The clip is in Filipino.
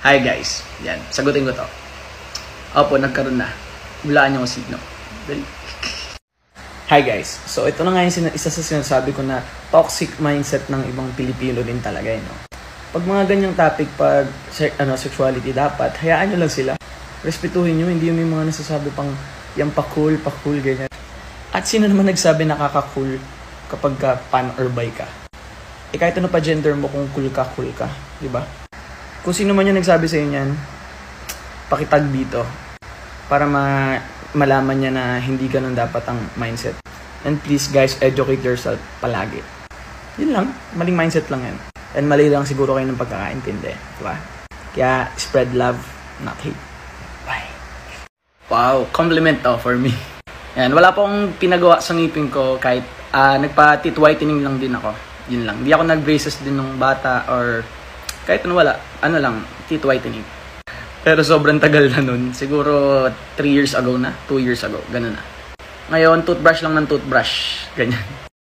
Hi guys. Yan, sagutin ko to. Opo, nagkaroon na. Hulaan niyo ko signo. Dali. Hi guys. So ito na nga yung isa sa sinasabi ko na toxic mindset ng ibang Pilipino din talaga, no? Pag mga ganyang topic, pag sexuality, dapat hayaan nyo lang sila. Respetuhin nyo, hindi yung mga nasasabi pang yan pa-cool, ganyan. At sino naman nagsabi nakaka-cool kapag ka pan or bi ka? Eh kahit ano pa gender mo, kung cool ka, di ba? Kung sino man yung nagsabi sa inyo yan, pakitag dito para malaman niya na hindi ganun dapat ang mindset. And please guys, educate yourself palagi. Yun lang, maling mindset lang yan. And mali lang siguro kayo ng pagkakaintindi, di ba? Kaya spread love, not hate. Bye. Wow, compliment to for me. Yan, wala pong pinagawa sa ngipin ko kahit nagpa-teeth whitening lang din ako. Yun lang. Hindi ako nag-braces din nung bata or kahit ano wala. Ano lang, teeth whitening. Pero sobrang tagal na nun. Siguro 3 years ago na, 2 years ago. Ganun na. Ngayon, toothbrush lang ng toothbrush. Ganyan.